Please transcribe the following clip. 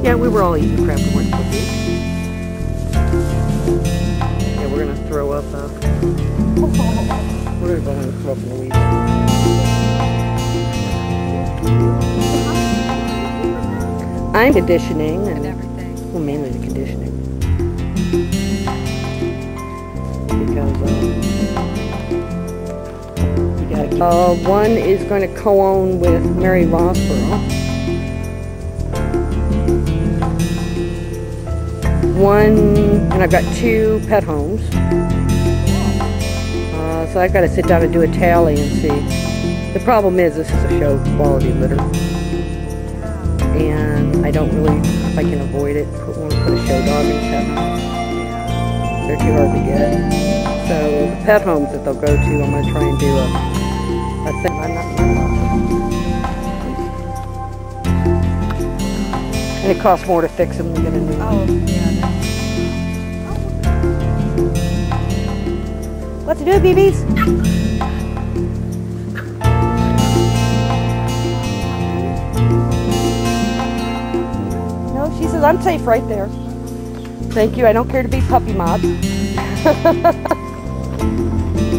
Yeah, we were all eating crab corn cookies. Yeah, we're gonna throw up. We're gonna throw up in the weeds. I'm conditioning and everything. Well, mainly the conditioning because you gotta keep. One is going to co-own with Mary Rossborough. One, and I've got 2 pet homes. So I've got to sit down and do a tally and see. The problem is this is a show quality litter. And I don't really, if I can avoid it, want to put a show dog in pet home. They're too hard to get. So the pet homes that they'll go to, I'm going to try and do a thing. I'm not and it costs more to fix them than get a new one. Oh, yeah. What to do, BBs? No, she says I'm safe right there. Thank you. I don't care to be puppy mobbed.